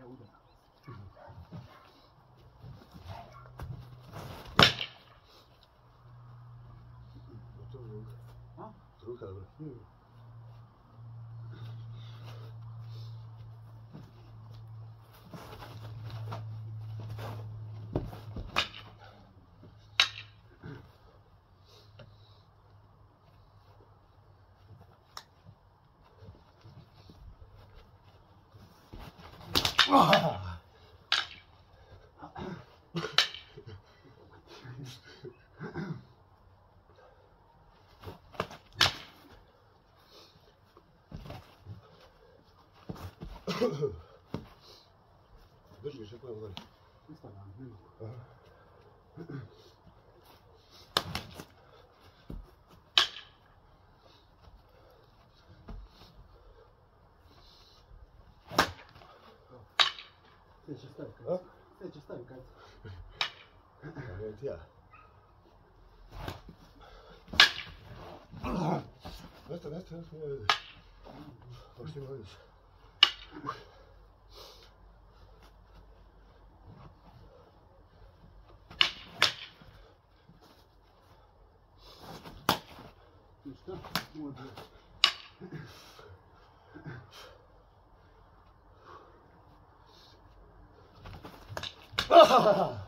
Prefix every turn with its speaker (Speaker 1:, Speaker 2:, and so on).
Speaker 1: udara.
Speaker 2: Truka, dobro. Drži še koje udari.
Speaker 1: Istavljam, ne mogu. Sljedeće stavi kajca. Sljedeće stavi kajca.
Speaker 2: Ne ti ja. Nesta. Možeš ti mojiti.
Speaker 1: Ništa, može.
Speaker 2: Ah!